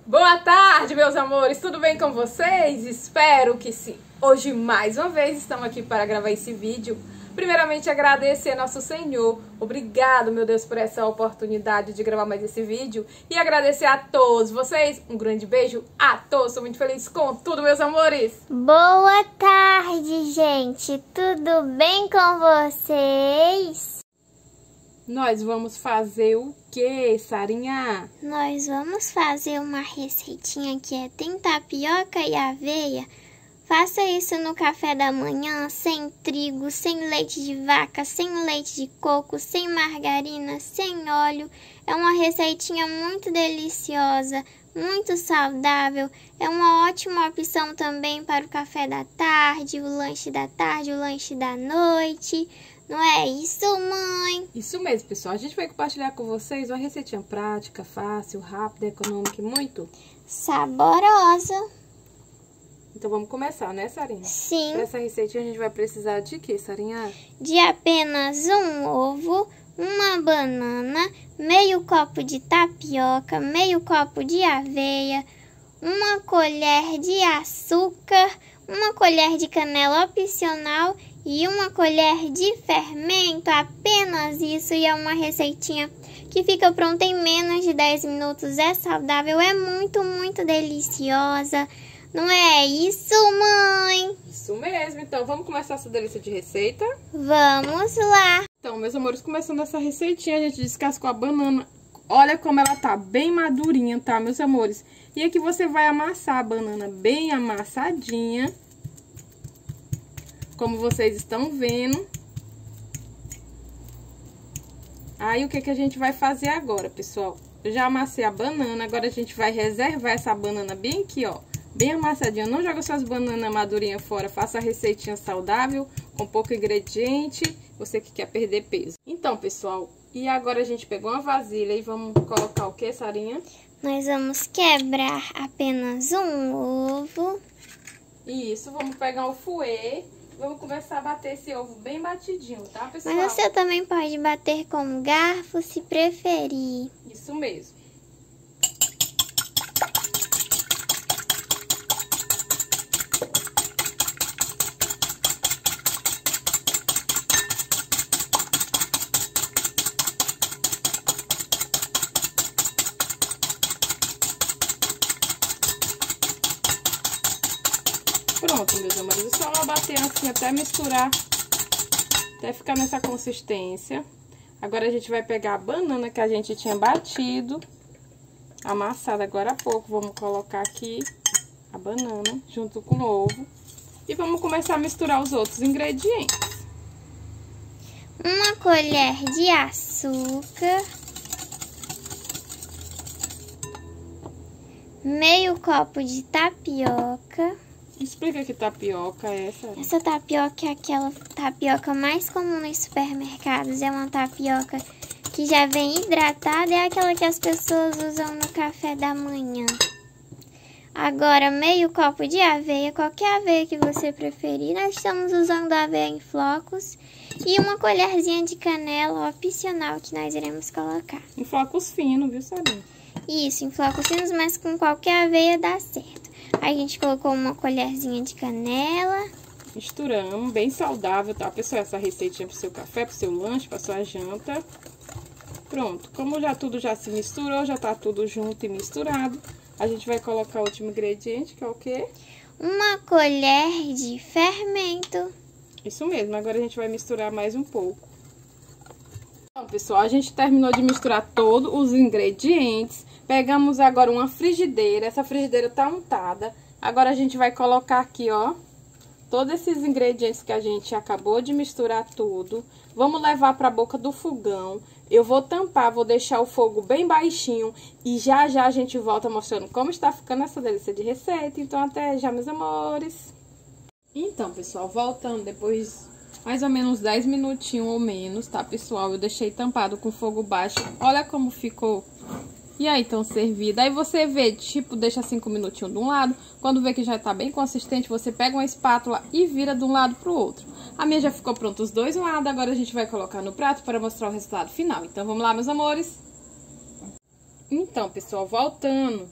Boa tarde, meus amores, tudo bem com vocês? Espero que sim. Hoje, mais uma vez, estamos aqui para gravar esse vídeo. Primeiramente, agradecer nosso Senhor. Obrigado, meu Deus, por essa oportunidade de gravar mais esse vídeo. E agradecer a todos vocês. Um grande beijo a todos. Estou muito feliz com tudo, meus amores. Boa tarde, gente. Tudo bem com vocês? Nós vamos fazer o que, Sarinha? Nós vamos fazer uma receitinha que tem tapioca e aveia. Faça isso no café da manhã, sem trigo, sem leite de vaca, sem leite de coco, sem margarina, sem óleo. É uma receitinha muito deliciosa, muito saudável. É uma ótima opção também para o café da tarde, o lanche da tarde, o lanche da noite. Não é isso, mãe? Isso mesmo, pessoal. A gente vai compartilhar com vocês uma receitinha prática, fácil, rápida, econômica e muito saborosa. Então vamos começar, né, Sarinha? Sim. Para essa receitinha a gente vai precisar de quê, Sarinha? De apenas um ovo, uma banana, meio copo de tapioca, meio copo de aveia, uma colher de açúcar, uma colher de canela opcional e uma colher de fermento. Apenas isso, e é uma receitinha que fica pronta em menos de 10 minutos. É saudável, é muito deliciosa. Não é isso, mãe? Isso mesmo. Então, vamos começar essa delícia de receita? Vamos lá. Então, meus amores, começando essa receitinha, a gente descascou a banana. Olha como ela tá bem madurinha, tá, meus amores? E aqui você vai amassar a banana bem amassadinha. Como vocês estão vendo. Aí, o que a gente vai fazer agora, pessoal? Eu já amassei a banana, agora a gente vai reservar essa banana bem aqui, ó. Bem amassadinha. Não joga suas bananas madurinhas fora. Faça a receitinha saudável, com pouco ingrediente. Você que quer perder peso. Então, pessoal, e agora a gente pegou uma vasilha e vamos colocar o que, Sarinha? Nós vamos quebrar apenas um ovo. Isso, vamos pegar o fouet. Vamos começar a bater esse ovo bem batidinho, tá, pessoal? Mas você também pode bater com garfo, se preferir. Isso mesmo. Pronto, meus amores, é só bater assim até misturar, até ficar nessa consistência. Agora a gente vai pegar a banana que a gente tinha batido, amassada agora há pouco. Vamos colocar aqui a banana junto com o ovo e vamos começar a misturar os outros ingredientes. Uma colher de açúcar, meio copo de tapioca. Explica que tapioca é essa. Essa tapioca é aquela tapioca mais comum nos supermercados. É uma tapioca que já vem hidratada, é aquela que as pessoas usam no café da manhã. Agora, meio copo de aveia, qualquer aveia que você preferir. Nós estamos usando aveia em flocos. E uma colherzinha de canela opcional que nós iremos colocar. Em flocos finos, viu, Sarinha? Isso, em flocos finos, mas com qualquer aveia dá certo. Aí a gente colocou uma colherzinha de canela. Misturamos, bem saudável, tá, pessoal? Essa receitinha pro seu café, pro seu lanche, pra sua janta. Pronto, como tudo já se misturou, já tá tudo junto e misturado, a gente vai colocar o último ingrediente, que é o quê? Uma colher de fermento. Isso mesmo, agora a gente vai misturar mais um pouco. Então, pessoal, a gente terminou de misturar todos os ingredientes. Pegamos agora uma frigideira, essa frigideira tá untada. Agora a gente vai colocar aqui, ó, todos esses ingredientes que a gente acabou de misturar tudo. Vamos levar para a boca do fogão. Eu vou tampar, vou deixar o fogo bem baixinho e já a gente volta mostrando como está ficando essa delícia de receita. Então, até já, meus amores. Então, pessoal, voltando depois mais ou menos 10 minutinhos ou menos, tá, pessoal? Eu deixei tampado com fogo baixo. Olha como ficou. E aí, estão servida. Aí você vê, tipo, deixa 5 minutinhos de um lado. Quando vê que já tá bem consistente, você pega uma espátula e vira de um lado pro outro. A minha já ficou pronta os dois lados. Agora a gente vai colocar no prato para mostrar o resultado final. Então, vamos lá, meus amores. Então, pessoal, voltando.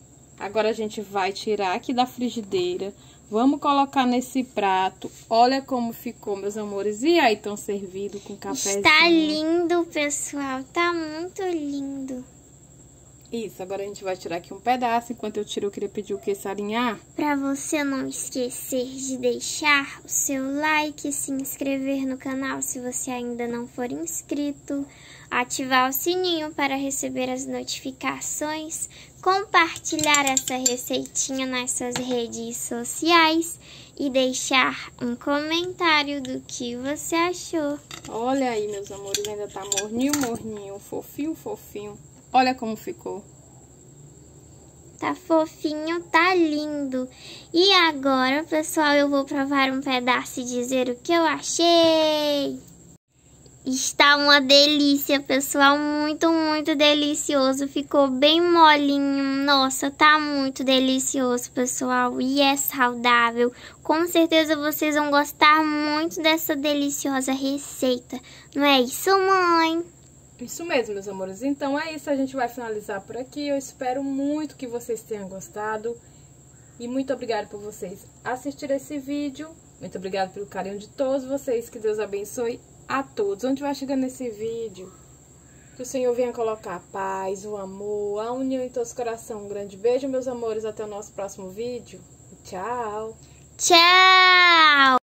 Agora a gente vai tirar aqui da frigideira. Vamos colocar nesse prato. Olha como ficou, meus amores. E aí, estão servido com cafezinho. Está lindo, pessoal. Tá muito lindo. Isso, agora a gente vai tirar aqui um pedaço. Enquanto eu tiro, eu queria pedir o que, Sarinha? Para você não esquecer de deixar o seu like, se inscrever no canal se você ainda não for inscrito, ativar o sininho para receber as notificações, compartilhar essa receitinha nas suas redes sociais e deixar um comentário do que você achou. Olha aí, meus amores, ainda tá morninho, morninho, fofinho, fofinho. Olha como ficou. Tá fofinho, tá lindo. E agora, pessoal, eu vou provar um pedaço e dizer o que eu achei. Está uma delícia, pessoal, muito, muito delicioso. Ficou bem molinho. Nossa, tá muito delicioso, pessoal. E é saudável. Com certeza vocês vão gostar muito dessa deliciosa receita. Não é isso, mãe? Isso mesmo, meus amores. Então é isso, a gente vai finalizar por aqui. Eu espero muito que vocês tenham gostado. E muito obrigada por vocês assistirem esse vídeo. Muito obrigada pelo carinho de todos vocês. Que Deus abençoe a todos. Onde vai chegando esse vídeo, que o Senhor venha colocar a paz, o amor, a união em todos os corações. Um grande beijo, meus amores. Até o nosso próximo vídeo. Tchau! Tchau!